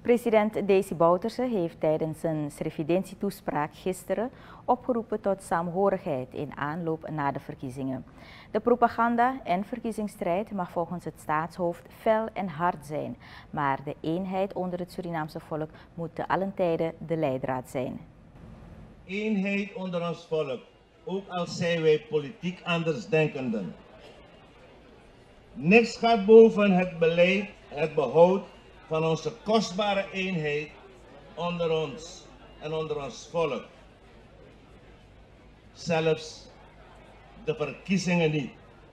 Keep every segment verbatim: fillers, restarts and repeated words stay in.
President Desi Bouterse heeft tijdens zijn revidentietoespraak gisteren opgeroepen tot saamhorigheid in aanloop naar de verkiezingen. De propaganda en verkiezingsstrijd mag volgens het staatshoofd fel en hard zijn, maar de eenheid onder het Surinaamse volk moet te allen tijde de leidraad zijn. Eenheid onder ons volk, ook al zijn wij politiek andersdenkenden. Niks gaat boven het beleid, het behoud van onze kostbare eenheid onder ons en onder ons volk. Zelfs de verkiezingen niet.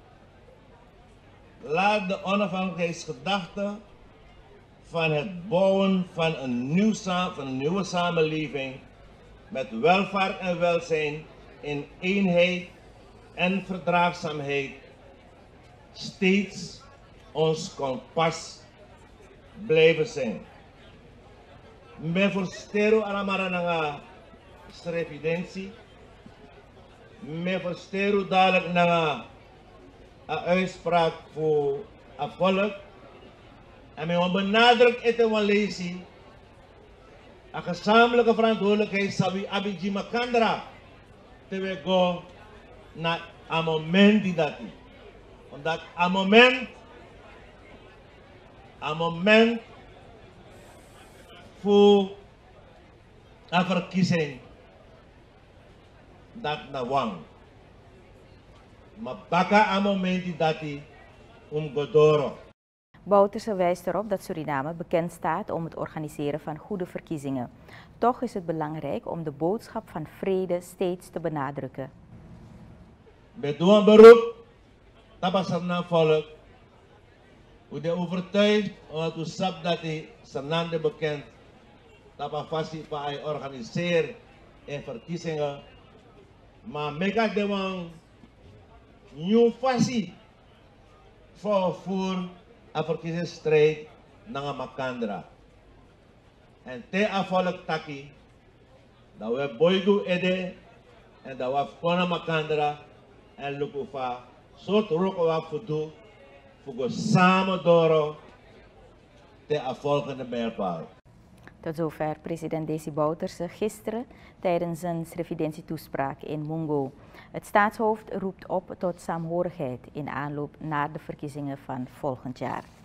Laat de onafhankelijkheidsgedachte van het bouwen van een, nieuw, van een nieuwe samenleving met welvaart en welzijn in eenheid en verdraagzaamheid steeds ons kompas blijven zijn. Me forstero alamara nanga revidentie. Me forstero dadelijk nanga een uitspraak voor het volk. En me benadruk eten van lezi. Een gezamenlijke verantwoordelijkheid sabi abiji makandra. Te go naar een moment die dat is. Omdat een moment, een moment voor een verkiezing dat na wang. Maar baka een moment die dat is om godoro. Bouterse wijst erop dat Suriname bekend staat om het organiseren van goede verkiezingen. Toch is het belangrijk om de boodschap van vrede steeds te benadrukken. We doen een beroep, tabasar na volk. We zijn overtuigd omdat we sap dat die Sanande bekend, tabafasi pa ay organiseer en verkiezingen. Maar mega de wang nieuw fasi voor voor een verkiezingsstrijd naar Makandra. En te afvalk taki, dat we boygu ede en dat we kona Makandra en lukufa, zo roken we voor doen, voor samen door te afvolgende mijlpaal. Tot zover president Desi Bouterse gisteren tijdens zijn revidentietoespraak in Mungo. Het staatshoofd roept op tot saamhorigheid in aanloop naar de verkiezingen van volgend jaar.